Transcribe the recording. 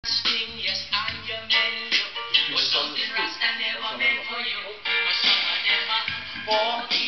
Yes, I am in you. Was something Rasta never meant for you. But some of them are born